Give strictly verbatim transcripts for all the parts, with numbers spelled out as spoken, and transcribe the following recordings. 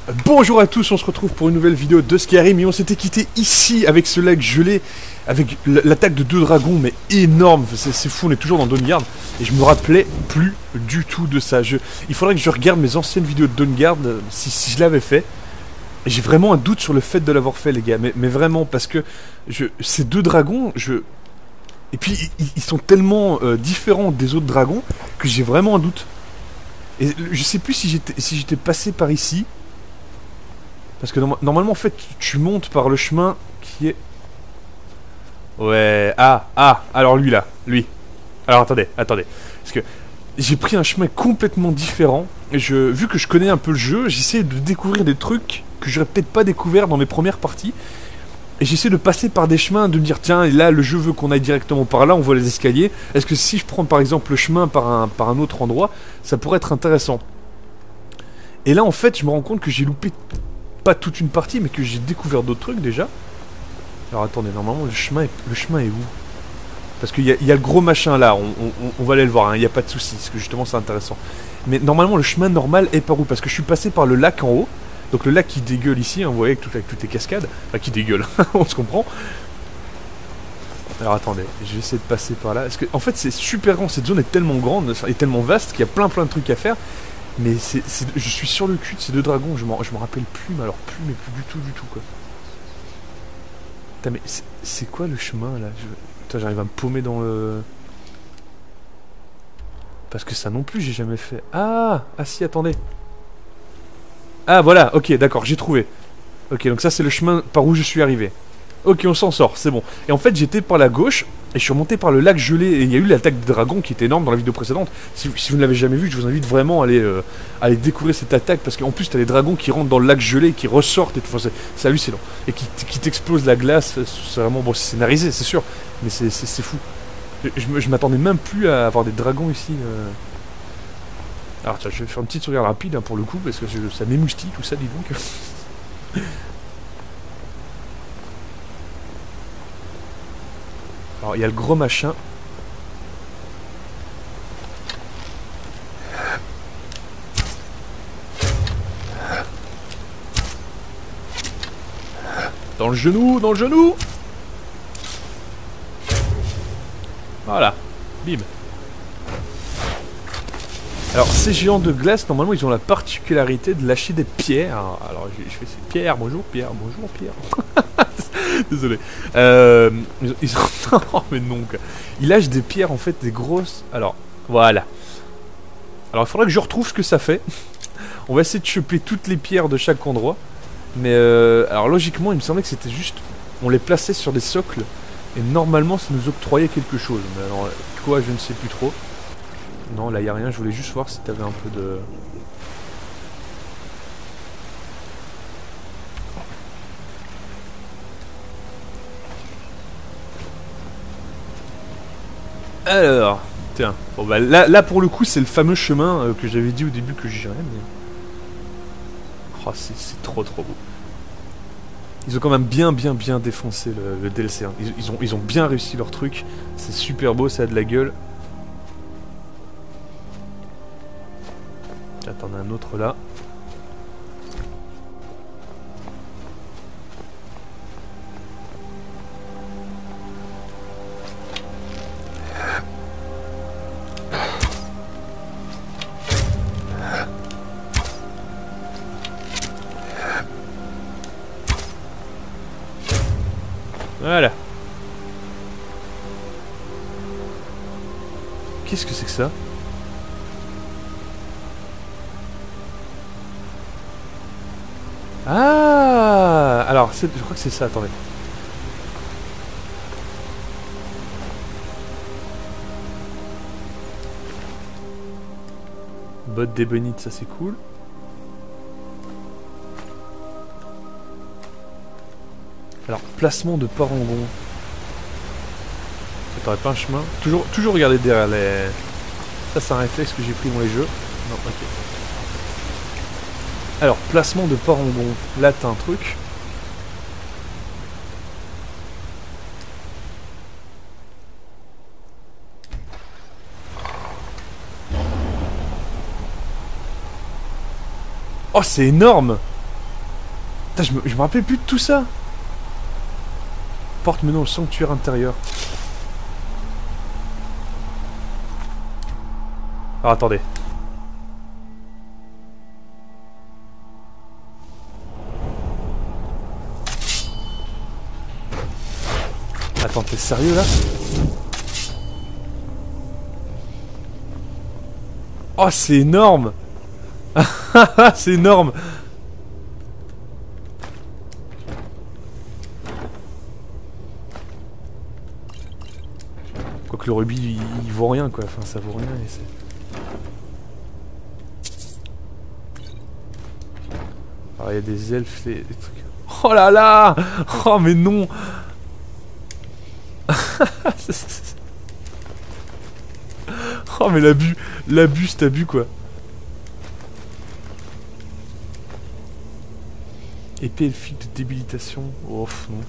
Bonjour à tous, on se retrouve pour une nouvelle vidéo de Skyrim et on s'était quitté ici avec ce lac gelé, avec l'attaque de deux dragons mais énorme, c'est fou, on est toujours dans Dawnguard et je me rappelais plus du tout de ça. Je, il faudrait que je regarde mes anciennes vidéos de Dawnguard si, si je l'avais fait. J'ai vraiment un doute sur le fait de l'avoir fait les gars, mais, mais vraiment parce que je, ces deux dragons, je... Et puis ils, ils sont tellement euh, différents des autres dragons que j'ai vraiment un doute. Et je sais plus si j'étais si j'étais passé par ici. Parce que no normalement en fait tu montes par le chemin qui est... Ouais, ah, ah, alors lui là, lui. Alors attendez, attendez. Parce que j'ai pris un chemin complètement différent. Et je, vu que je connais un peu le jeu, j'essaie de découvrir des trucs que j'aurais peut-être pas découvert dans mes premières parties. Et j'essaie de passer par des chemins, de me dire tiens là le jeu veut qu'on aille directement par là, on voit les escaliers. Est-ce que si je prends par exemple le chemin par un, par un autre endroit, ça pourrait être intéressant. Et là en fait je me rends compte que j'ai loupé pas toute une partie mais que j'ai découvert d'autres trucs déjà. Alors attendez, normalement le chemin est, le chemin est où? Parce qu'il y, y a le gros machin là, on, on, on va aller le voir, il hein, n'y a pas de souci, parce que justement c'est intéressant. Mais normalement le chemin normal est par où? Parce que je suis passé par le lac en haut. Donc le lac qui dégueule ici, hein, vous voyez, avec, tout, avec toutes les cascades. Enfin, qui dégueule, on se comprend. Alors attendez, je vais essayer de passer par là. Parce que, en fait, c'est super grand. Cette zone est tellement grande et tellement vaste qu'il y a plein plein de trucs à faire. Mais c'est, je suis sur le cul de ces deux dragons. Je m'en rappelle plus, mais alors plus, mais plus du tout, du tout, quoi. Putain, mais c'est quoi le chemin, là? Putain, j'arrive à me paumer dans le... Parce que ça non plus, j'ai jamais fait. Ah, ah si, attendez. Ah voilà, ok, d'accord, j'ai trouvé. Ok, donc ça c'est le chemin par où je suis arrivé. Ok, on s'en sort, c'est bon. Et en fait j'étais par la gauche et je suis remonté par le lac gelé. Et il y a eu l'attaque des dragons qui était énorme dans la vidéo précédente. Si, si vous ne l'avez jamais vu, je vous invite vraiment à aller, euh, à aller découvrir cette attaque. Parce qu'en plus t'as des dragons qui rentrent dans le lac gelé, qui ressortent et tout. Enfin, c'est hallucinant. Et qui, qui t'explosent la glace. C'est vraiment, bon, c'est scénarisé, c'est sûr. Mais c'est fou. Je, je, je m'attendais même plus à avoir des dragons ici. Euh... Alors tiens, je vais faire une petite sauvegarde rapide hein, pour le coup, parce que je, ça m'émoustille tout ça, dis donc. Alors il y a le gros machin. Dans le genou, dans le genou. Voilà, bim. Alors ces géants de glace, normalement ils ont la particularité de lâcher des pierres. Alors je, je fais ces pierres, bonjour Pierre, bonjour Pierre. Désolé. Euh, ils, ils ont... Non mais non quoi. Ils lâchent des pierres en fait, des grosses... Alors, voilà. Alors il faudrait que je retrouve ce que ça fait. On va essayer de choper toutes les pierres de chaque endroit. Mais euh, alors logiquement il me semblait que c'était juste... On les plaçait sur des socles. Et normalement ça nous octroyait quelque chose. Mais alors quoi je ne sais plus trop. Non, là, il n'y a rien. Je voulais juste voir si tu avais un peu de... Alors, tiens. Bon, bah, là, là pour le coup, c'est le fameux chemin euh, que j'avais dit au début que j'irais, mais... Oh, c'est trop, trop beau. Ils ont quand même bien, bien, bien défoncé le, le D L C. Hein. Ils, ils, ont, ils ont bien réussi leur truc. C'est super beau, ça a de la gueule. Attends, on a un autre là. Voilà. Qu'est-ce que c'est que ça ? Ah, alors, je crois que c'est ça, attendez. Botte d'ébonite, ça c'est cool. Alors, placement de parangon. T'aurais pas un chemin. Toujours, toujours regarder derrière les... Ça c'est un réflexe que j'ai pris dans les jeux. Non, ok. Alors, placement de parangon. Là, t'as un truc. Oh, c'est énorme! Putain, je me, je me rappelais plus de tout ça. Porte menant au sanctuaire intérieur. Alors attendez. Attends, t'es sérieux là? Oh, c'est énorme. C'est énorme. Quoique le rubis, il, il vaut rien quoi. Enfin, ça vaut rien et c'est... Alors, il y a des elfes, des, des trucs... Oh là là. Oh mais non. Oh mais l'abus, l'abus, c'est abus quoi. Épée elfique de débilitation. Oh non.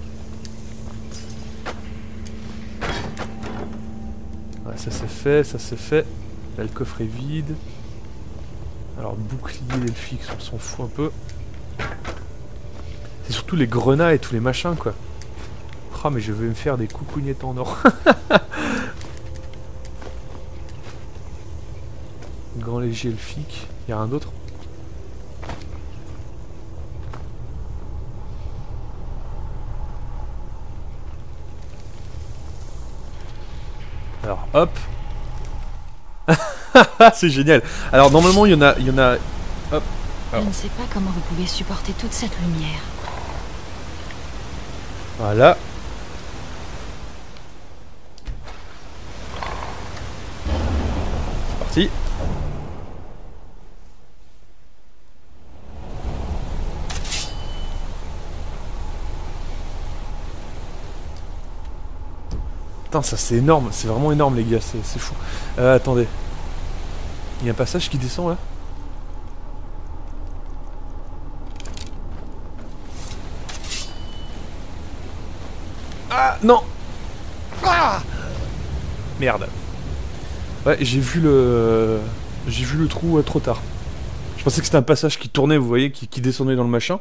Ouais, ça c'est fait, ça c'est fait. Là le coffre est vide. Alors bouclier elfique, on s'en fout un peu. C'est surtout les grenades et tous les machins quoi. Ah mais je vais me faire des coucougnettes en or. Grand léger elfique. Il y a rien d'autre? Alors hop. C'est génial. Alors normalement il y en a, il y en a. Hop. Alors. Je ne sais pas comment vous pouvez supporter toute cette lumière. Voilà. C'est parti. Putain, ça c'est énorme, c'est vraiment énorme les gars, c'est fou. Euh, attendez. Il y a un passage qui descend là? Ah non. Ah merde. Ouais, j'ai vu le... J'ai vu le trou euh, trop tard. Je pensais que c'était un passage qui tournait, vous voyez, qui, qui descendait dans le machin.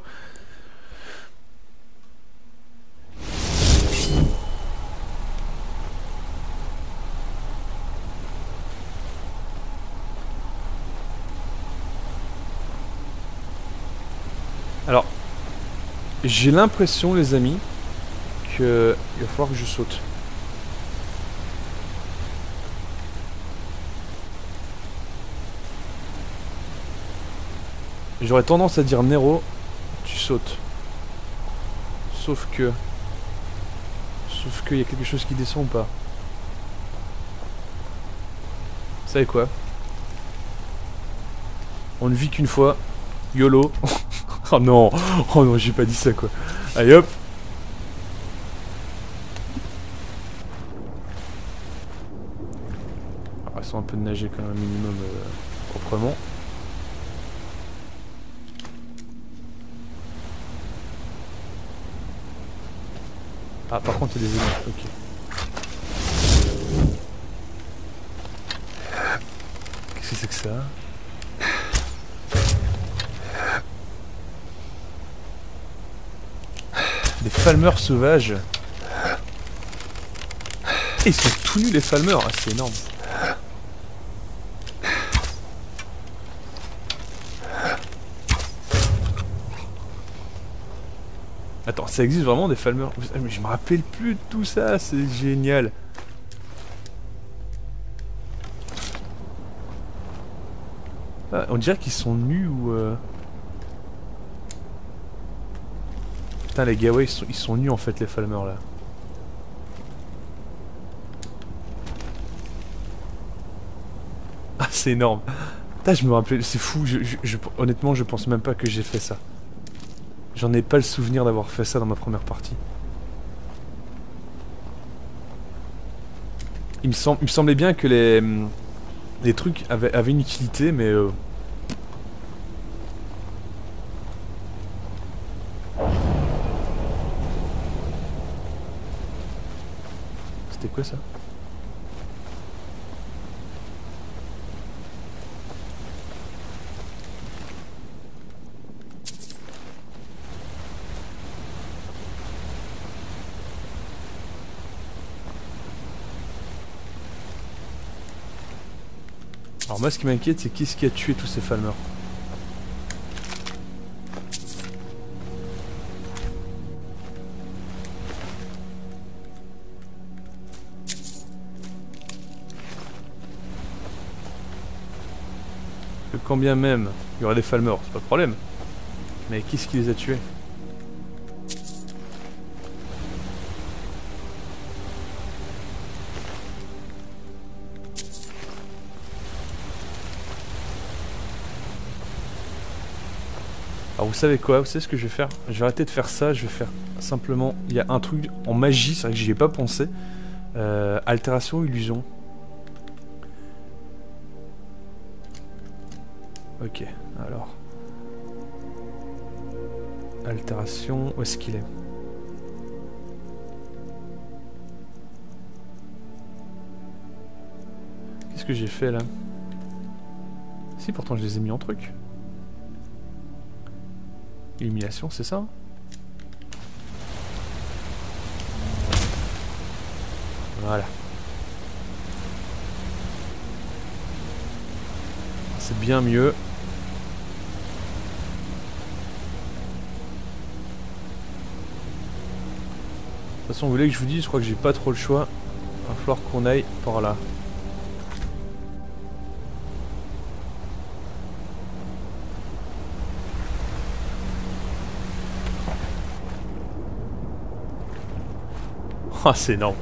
Alors, j'ai l'impression, les amis, que il va falloir que je saute. J'aurais tendance à dire Nero, tu sautes. Sauf que... Sauf qu'il y a quelque chose qui descend ou pas. Vous savez quoi? On ne vit qu'une fois. YOLO. Oh non, oh non, j'ai pas dit ça quoi. Allez hop. Alors, elles sont un peu de nager quand même, un minimum euh, proprement. Ah, par contre, il y a des ennemis, ok. Qu'est-ce que c'est que ça? Des falmeurs sauvages. Et ils sont tout nus les falmeurs, ah, c'est énorme. Attends, ça existe vraiment des falmeurs? Mais je me rappelle plus de tout ça, c'est génial. Ah, on dirait qu'ils sont nus ou... Euh... Putain les gars, ouais, ils sont, ils sont nus en fait les falmeurs là. Ah c'est énorme. Putain je me rappelle, c'est fou, je, je, je, honnêtement je pense même pas que j'ai fait ça. J'en ai pas le souvenir d'avoir fait ça dans ma première partie. Il me, semble, il me semblait bien que les, les trucs avaient, avaient une utilité mais... Euh... C'était quoi ça? Alors moi ce qui m'inquiète c'est qui ce qui a tué tous ces Falmers. Que quand bien même il y aurait des Falmers, c'est pas de problème. Mais qui ce qui les a tués? Alors vous savez quoi, vous savez ce que je vais faire? Je vais arrêter de faire ça, je vais faire simplement... Il y a un truc en magie, c'est vrai que j'y ai pas pensé. Euh, altération, illusion. Ok, alors... Altération, où est-ce qu'il est? Qu'est-ce que j'ai fait là? Si, pourtant je les ai mis en truc. Illumination, c'est ça? Voilà. C'est bien mieux. De toute façon, vous voulez que je vous dise, je crois que j'ai pas trop le choix. Il va falloir qu'on aille par là. Ah, c'est énorme.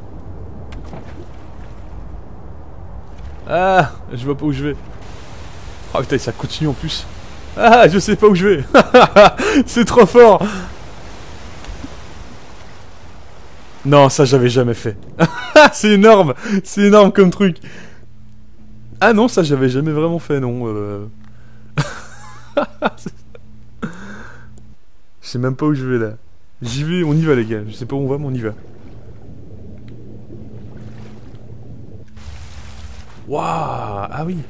Ah, je vois pas où je vais. Ah putain, ça continue en plus. Ah, je sais pas où je vais. C'est trop fort. Non, ça j'avais jamais fait. C'est énorme. C'est énorme comme truc. Ah non, ça j'avais jamais vraiment fait, non. Euh... Je sais même pas où je vais là. J'y vais, on y va les gars. Je sais pas où on va, mais on y va. Waouh. Ah oui.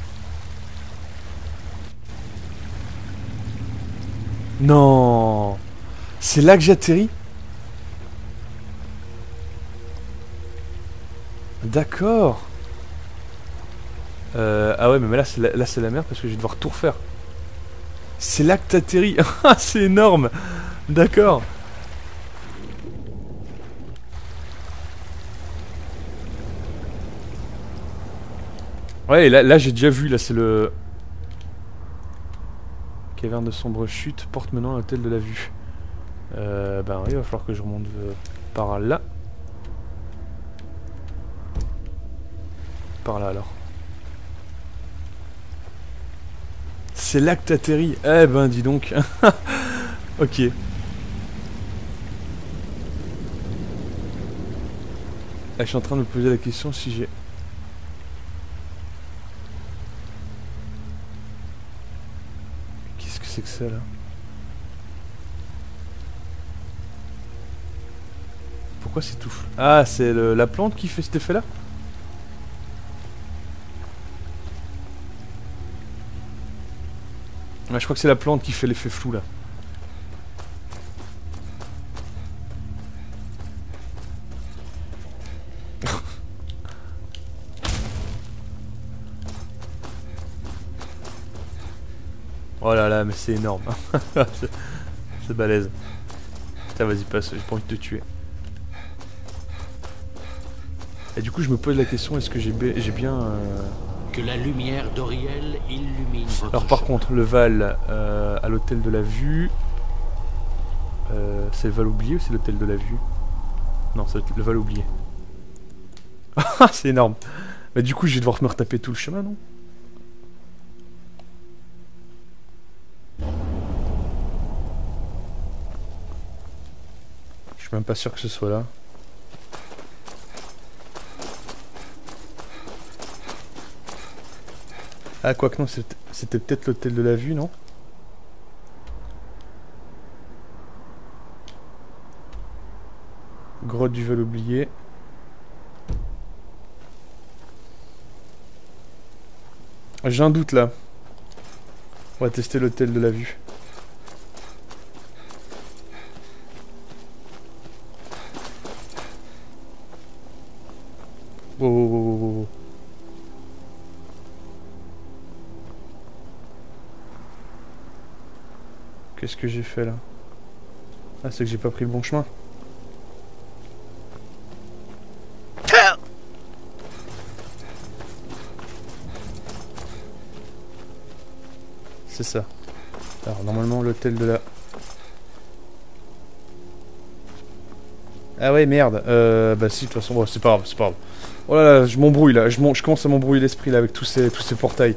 Non. C'est là que j'atterris. D'accord. Euh, ah ouais, mais là c'est la, là c'est la merde parce que je vais devoir tout refaire. C'est là que t'atterris. Ah, c'est énorme. D'accord. Ouais, là, là j'ai déjà vu. Là c'est le... Caverne de sombre chute. Porte menant à l'hôtel de la vue. Euh, ben oui, il va falloir que je remonte euh, par là. Par là alors. C'est là que t'atterris. Eh ben dis donc. Ok. Là, je suis en train de me poser la question si j'ai... Qu'est-ce que c'est que ça là? Pourquoi c'est tout? Ah, c'est la plante qui fait cet effet là? Ouais, je crois que c'est la plante qui fait l'effet flou là. Oh là là, mais c'est énorme. C'est balèze. Putain, vas-y, passe, j'ai pas envie de te tuer. Et du coup, je me pose la question, est-ce que j'ai bien... Euh... Que la lumière d'Auriel illumine votre Alors par chemin. contre, le Val euh, à l'hôtel de la vue... Euh, c'est le Val oublié ou c'est l'hôtel de la vue? Non, c'est le Val oublié. Ah, c'est énorme. Mais du coup, je vais devoir me retaper tout le chemin, non? Je suis même pas sûr que ce soit là. Ah, quoique non, c'était peut-être l'hôtel de la vue, non? Grotte du Val oublié. J'ai un doute là. On va tester l'hôtel de la vue. Oh, oh, oh, oh, oh. Qu'est-ce que j'ai fait là? Ah, c'est que j'ai pas pris le bon chemin. C'est ça. Alors normalement l'hôtel de la... Ah ouais merde. Euh, bah si de toute façon bon, c'est pas grave, c'est pas grave. Oh là là, je m'embrouille là, je, je commence à m'embrouiller l'esprit là avec tous ces, tous ces portails.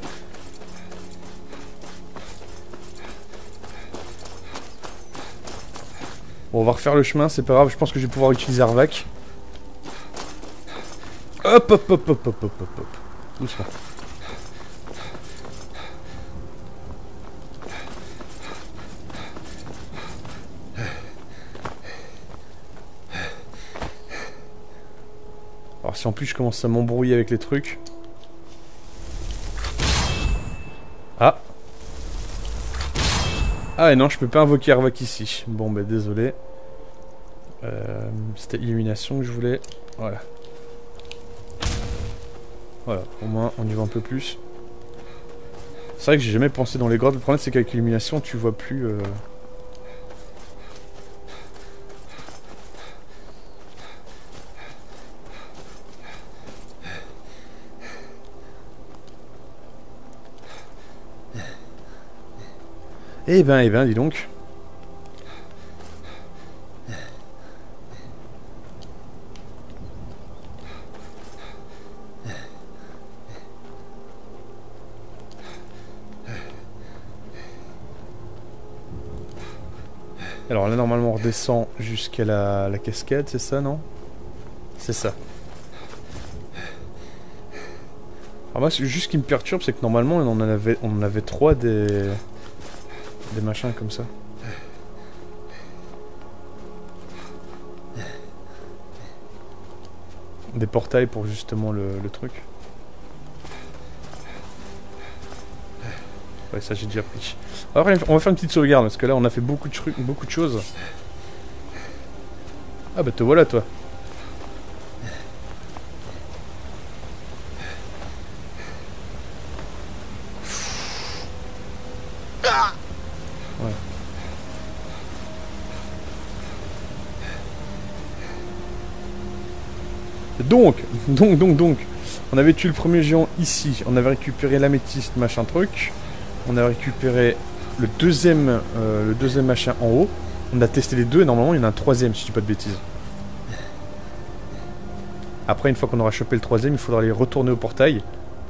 Bon, on va refaire le chemin, c'est pas grave, je pense que je vais pouvoir utiliser Arvac. Hop hop hop hop hop hop hop hop. Doucement. Alors si en plus je commence à m'embrouiller avec les trucs... Ah. Ah et non, je peux pas invoquer Arvac ici. Bon bah désolé. Euh, C'était illumination que je voulais. Voilà. Voilà, au moins on y voit un peu plus. C'est vrai que j'ai jamais pensé dans les grottes. Le problème c'est qu'avec l'illumination tu vois plus... Euh... Eh ben, eh ben, dis donc. Alors là, normalement, on redescend jusqu'à la, la cascade, c'est ça, non? C'est ça. Alors moi, juste ce qui me perturbe, c'est que normalement, on en avait, on en avait trois des... Des machins comme ça. Des portails pour justement le, le truc. Ouais, ça j'ai déjà pris. Alors, on va faire une petite sauvegarde parce que là on a fait beaucoup de trucs, beaucoup de choses. Ah bah te voilà toi. Ouais. Donc, donc, donc, donc, on avait tué le premier géant ici. On avait récupéré l'améthyste, machin truc. On a récupéré le deuxième, euh, le deuxième machin en haut. On a testé les deux et normalement il y en a un troisième si je dis pas de bêtises. Après, une fois qu'on aura chopé le troisième, il faudra aller retourner au portail.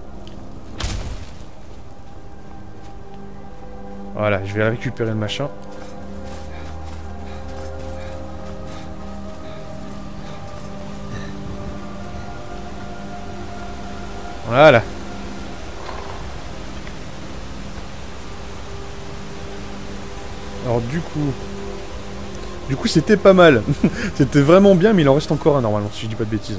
Voilà, je vais récupérer le machin. Voilà. Alors du coup... Du coup c'était pas mal. C'était vraiment bien, mais il en reste encore un normalement, si je dis pas de bêtises.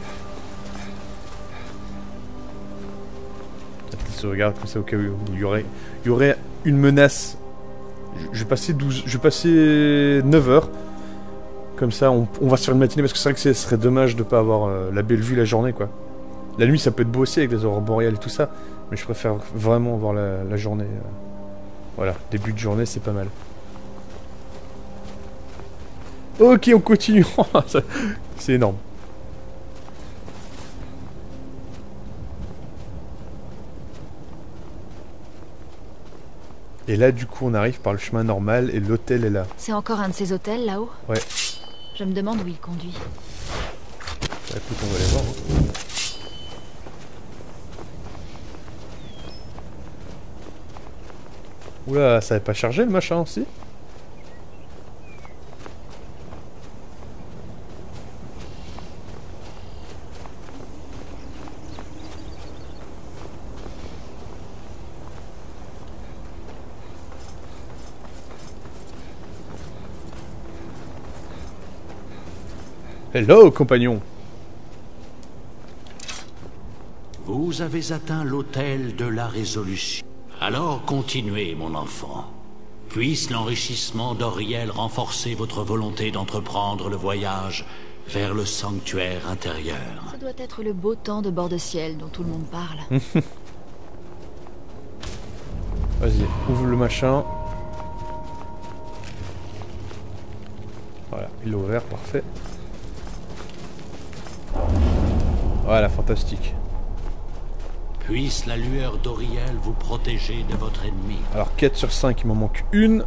Peut-être qu'il se regarde comme ça au cas où il y aurait, il y aurait une menace. Je, je vais passer douze... Je vais passer neuf heures. Comme ça on, on va se faire une matinée, parce que c'est vrai que ce serait dommage de pas avoir euh, la belle vue la journée quoi. La nuit ça peut être beau aussi avec les aurores boréales et tout ça. Mais je préfère vraiment voir la, la journée. Euh... Voilà, début de journée c'est pas mal. Ok, on continue. C'est énorme. Et là, du coup, on arrive par le chemin normal et l'hôtel est là. C'est encore un de ces hôtels là-haut? Ouais. Je me demande où il conduit. Bah, écoute, on va aller voir. Hein. Oula, ça n'avait pas chargé le machin aussi? Hello, compagnon. Vous avez atteint l'autel de la résolution. Alors continuez, mon enfant. Puisse l'enrichissement d'Auriel renforcer votre volonté d'entreprendre le voyage vers le sanctuaire intérieur. Ça doit être le beau temps de bord de ciel dont tout le monde parle. Vas-y, ouvre le machin. Voilà, il l'a ouvert, parfait. Voilà, fantastique. Puisse la lueur d'Auriel vous protéger de votre ennemi. Alors quatre sur cinq, il m'en manque une.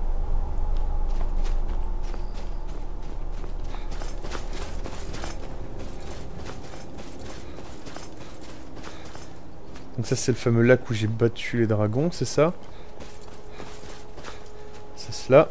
Donc ça c'est le fameux lac où j'ai battu les dragons, c'est ça? C'est cela.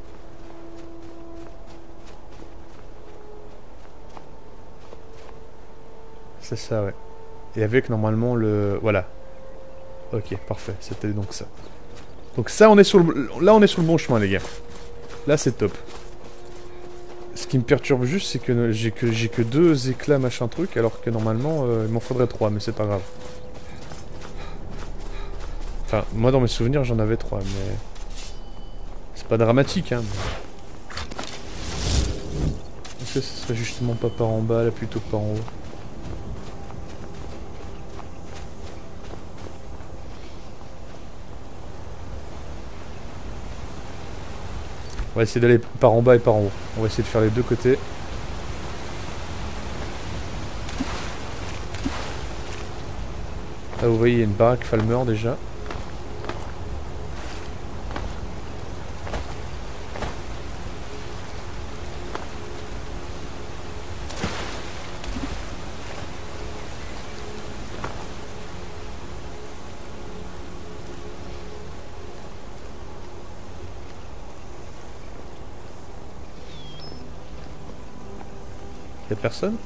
C'est ça, ouais. Et avec normalement le... Voilà. Ok, parfait. C'était donc ça. Donc ça, on est sur le... Là, on est sur le bon chemin, les gars. Là, c'est top. Ce qui me perturbe juste, c'est que j'ai que, j'ai que deux éclats, machin truc, alors que normalement, euh, il m'en faudrait trois, mais c'est pas grave. Enfin, moi, dans mes souvenirs, j'en avais trois, mais... C'est pas dramatique, hein. Mais... Est-ce que ce serait justement pas par en bas, là, plutôt que par en haut? On va essayer d'aller par en bas et par en haut. On va essayer de faire les deux côtés. Là vous voyez il y a une baraque Falmer déjà. Y'a personne?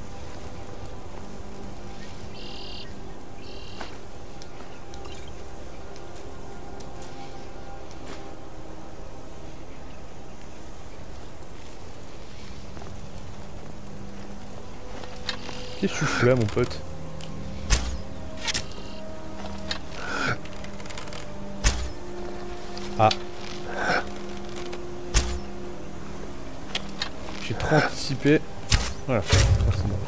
Qu'est-ce que tu fous là, mon pote? Ah. J'ai trop anticipé. Voilà, c'est bon.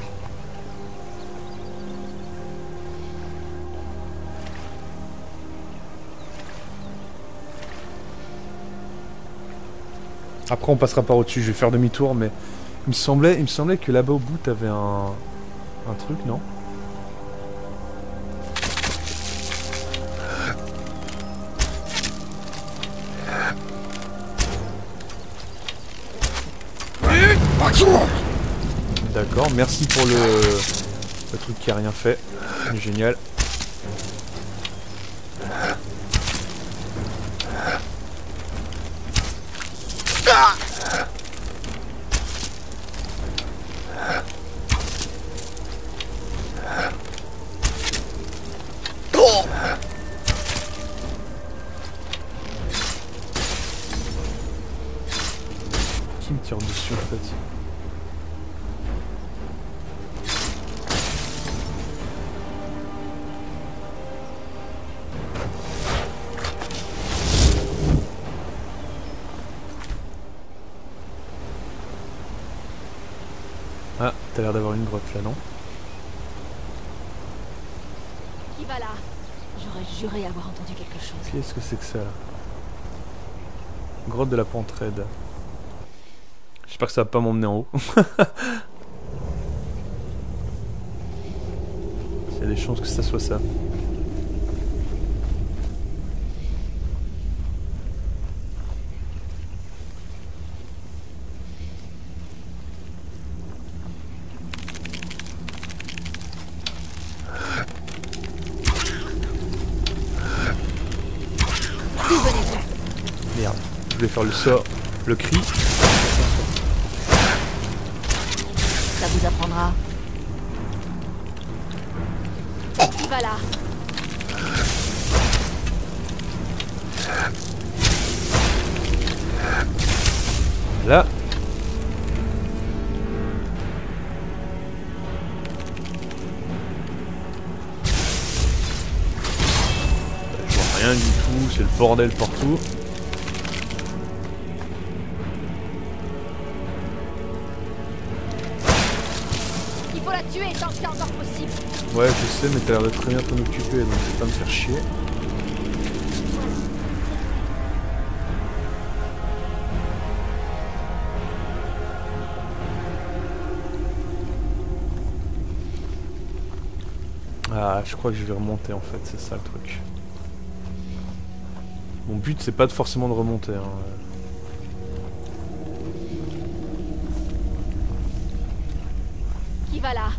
Après on passera par au-dessus, je vais faire demi-tour, mais il me semblait, il me semblait que là-bas au bout t'avais un... un truc, non? D'accord, merci pour le... le truc qui a rien fait. Génial. Qui me tire dessus en fait? Ah, t'as l'air d'avoir une grotte là, non? Qui va là? J'aurais juré avoir entendu quelque chose. Qu'est-ce que c'est que ça là? Grotte de la Pentraide. J'espère que ça va pas m'emmener en haut. Il y a des chances que ça soit ça. Merde, je voulais faire le sort, le cri. Ça vous apprendra. Qui va là? Là. Je vois rien du tout, c'est le bordel partout. Il faut la tuer tant que c'est encore possible. Ouais, je sais, mais t'as l'air de très bien t'en occuper, donc je vais pas me faire chier. Ah, je crois que je vais remonter en fait, c'est ça le truc. Mon but c'est pas de forcément de remonter. Hein. Qui va là?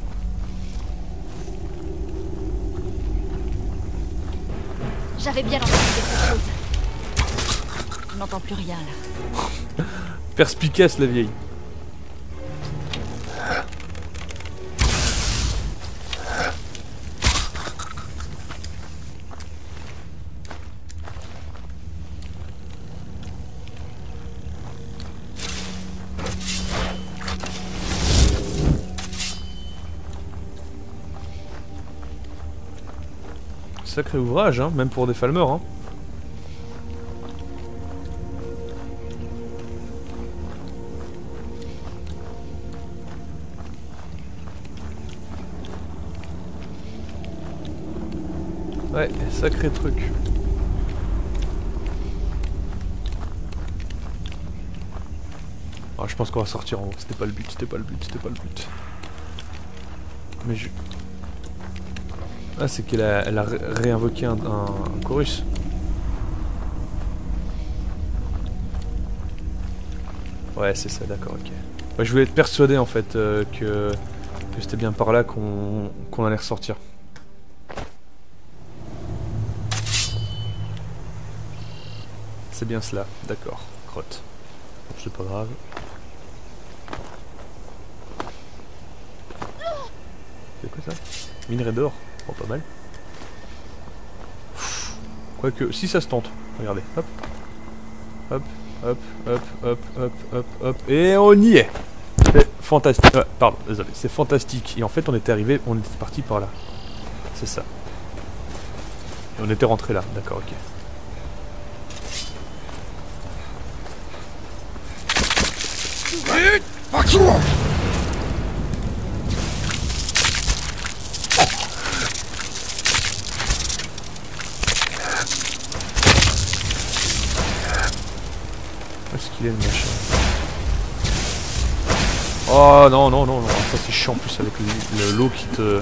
J'avais bien entendu quelque chose. Je n'entends plus rien là. Perspicace la vieille. Sacré ouvrage, hein, même pour des falmeurs. Hein. Ouais, sacré truc. Ah, je pense qu'on va sortir en haut. C'était pas le but, c'était pas le but, c'était pas le but. Mais je... Ah, c'est qu'elle a, elle a ré réinvoqué un, un, un chorus. Ouais, c'est ça, d'accord, ok. Ouais, je voulais être persuadé en fait euh, que, que c'était bien par là qu'on qu'on allait ressortir. C'est bien cela, d'accord, crotte. C'est pas grave. C'est quoi ça? Minerai d'or. Oh, pas mal. Quoique, si ça se tente. Regardez, hop. Hop, hop, hop, hop, hop, hop, hop. Et on y est. C'est fantastique. Ah, pardon, désolé. C'est fantastique. Et en fait, on était arrivé, on était parti par là. C'est ça. Et on était rentré là. D'accord, ok. Est-ce qu'il est le machin? Oh non, non, non, non. Ça c'est chiant en plus avec le l'eau qui te...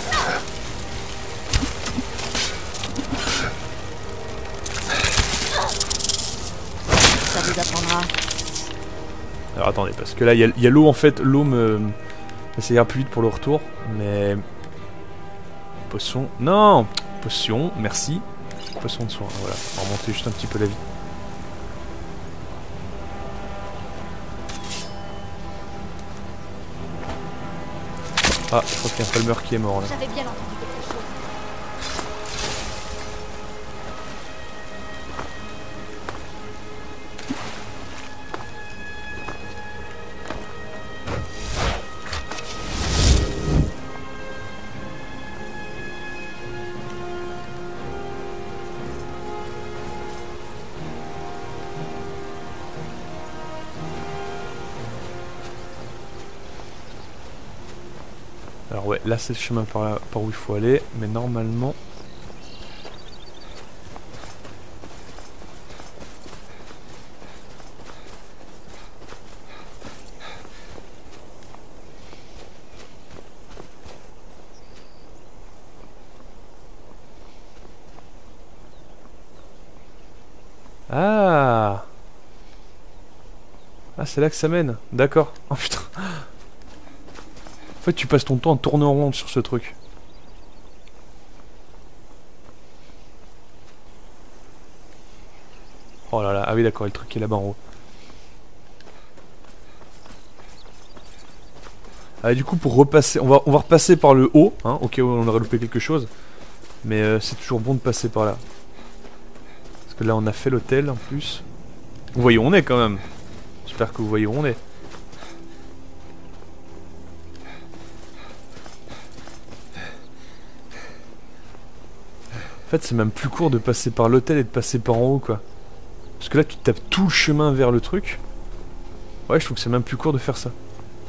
Ça vous apprendra. Alors attendez, parce que là il y a, a l'eau en fait, l'eau me... Ça ira plus vite pour le retour, mais... Potion... Non! Potion, merci. Potion de soin, voilà. On va remonter juste un petit peu la vie. Ah, je crois qu'il y a un palmer qui est mort là. J'avais bien entendu quelque chose. Alors ouais, là c'est le chemin par, là, par où il faut aller, mais normalement... Ah Ah, c'est là que ça mène, d'accord. Oh putain. En fait, tu passes ton temps à tourner en rond sur ce truc. Oh là là, ah oui d'accord, le truc qui est là-bas en haut. Ah, du coup, pour repasser, on va, on va repasser par le haut, hein, au cas où on aurait loupé quelque chose. Mais euh, c'est toujours bon de passer par là. Parce que là, on a fait l'hôtel en plus. Vous voyez où on est quand même. J'espère que vous voyez où on est. En fait, c'est même plus court de passer par l'hôtel et de passer par en haut, quoi. Parce que là, tu tapes tout le chemin vers le truc. Ouais, je trouve que c'est même plus court de faire ça.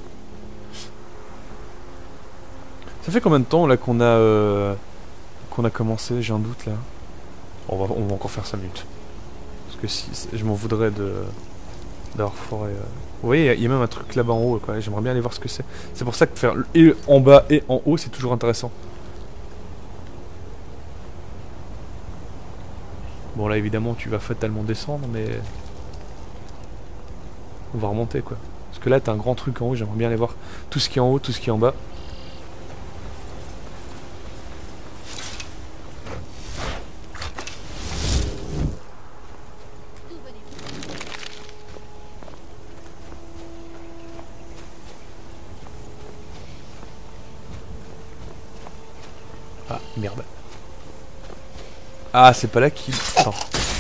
Ça fait combien de temps, là, qu'on a... Euh, qu'on a commencé? J'ai un doute, là. On va, on va encore faire cinq minutes. Parce que si... Je m'en voudrais de... d'avoir forêt... Euh... Vous voyez, il y, y a même un truc là-bas en haut, quoi. J'aimerais bien aller voir ce que c'est. C'est pour ça que faire et en bas et en haut, c'est toujours intéressant. Bon là évidemment tu vas fatalement descendre mais... On va remonter quoi. Parce que là t'as un grand truc en haut, j'aimerais bien aller voir tout ce qui est en haut, tout ce qui est en bas. Ah merde. Ah c'est pas là qu'il... Attends.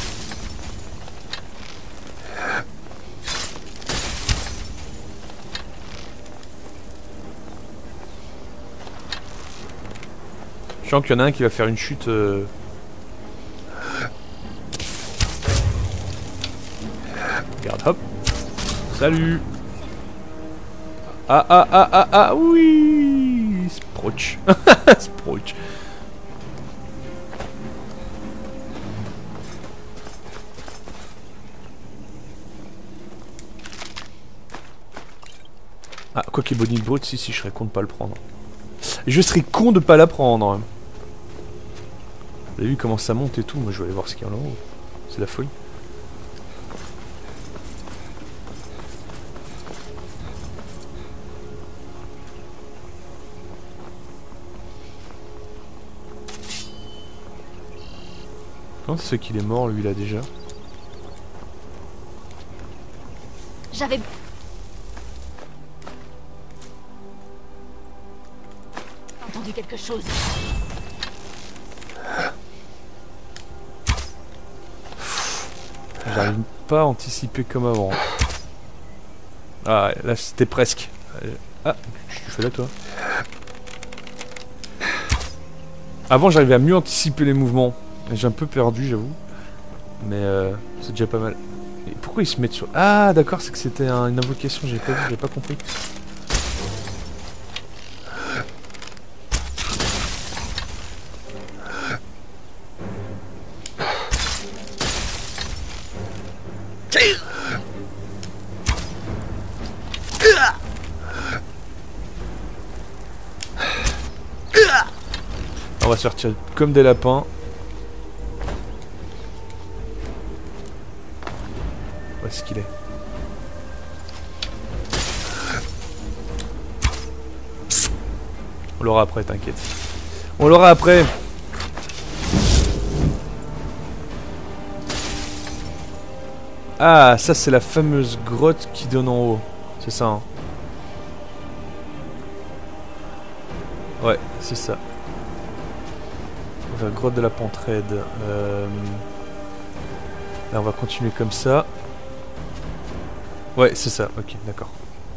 Je sens qu'il y en a un qui va faire une chute. Euh... Regarde, hop. Salut. Ah ah ah ah ah oui. Sproach. Sproach. Ah, quoi qu'il y ait Bonnie Boat, si si, je serais con de pas le prendre. Je serais con de pas la prendre. Vous avez vu comment ça monte et tout? Moi je vais aller voir ce qu'il y a là-haut. C'est la folie. Comment c'est qu'il est mort lui là déjà? J'avais... entendu quelque chose. J'arrive pas à anticiper comme avant. Ah, là c'était presque. Ah, qu'est-ce que tu fais là toi? Avant j'arrivais à mieux anticiper les mouvements. J'ai un peu perdu j'avoue. Mais euh, c'est déjà pas mal. Et pourquoi ils se mettent sur... Ah d'accord, c'est que c'était un, une invocation, j'ai pas vu, j'ai pas compris. On va sortir comme des lapins. Où est-ce qu'il est? On l'aura après, t'inquiète. On l'aura après. Ah, ça c'est la fameuse grotte qui donne en haut. C'est ça, hein. Ouais, c'est ça. La grotte de la Pentraide. Euh... Là, on va continuer comme ça. Ouais, c'est ça. Ok, d'accord.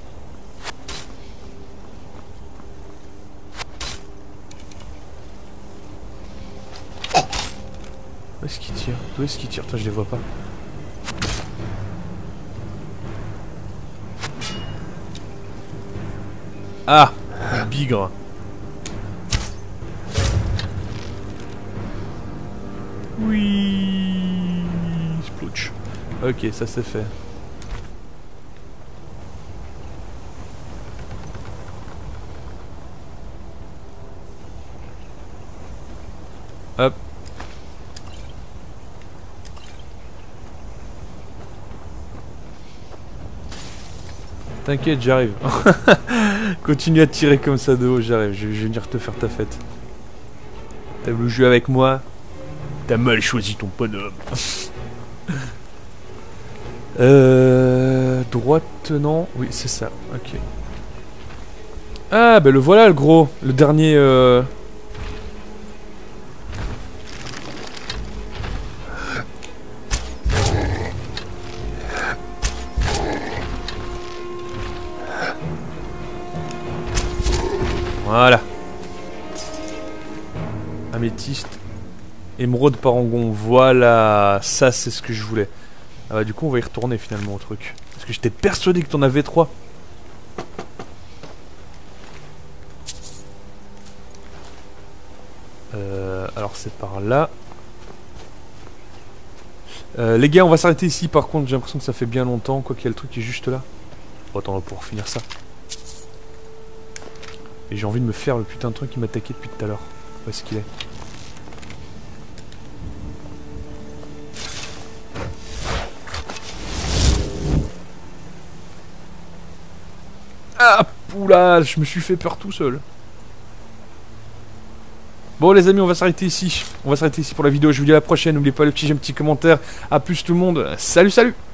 Où est-ce qu'il tire? D'où est-ce qu'il tire? Toi, je les vois pas. Ah, bigre. Oui, splouch. Ok, ça c'est fait. Hop. T'inquiète, j'arrive. Continue à tirer comme ça de haut, j'arrive. Je vais venir te faire ta fête. T'as voulu jouer avec moi? T'as mal choisi ton bonhomme. euh... Droite, non? Oui, c'est ça, ok. Ah, bah le voilà le gros. Le dernier... Euh... Voilà. Améthyste. Émeraude parangon. Voilà. Ça, c'est ce que je voulais. Ah bah, du coup, on va y retourner finalement au truc. Parce que j'étais persuadé que t'en avais trois. Euh, alors, c'est par là. Euh, les gars, on va s'arrêter ici. Par contre, j'ai l'impression que ça fait bien longtemps. Quoi qu'il y a le truc qui est juste là. Bon, attends, on va pouvoir finir ça. Et j'ai envie de me faire le putain de truc qui m'attaquait depuis tout à l'heure. Où est-ce qu'il est? Oula, je me suis fait peur tout seul. Bon les amis, on va s'arrêter ici. On va s'arrêter ici pour la vidéo. Je vous dis à la prochaine. N'oubliez pas le petit j'aime, petit commentaire. A plus tout le monde. Salut, salut.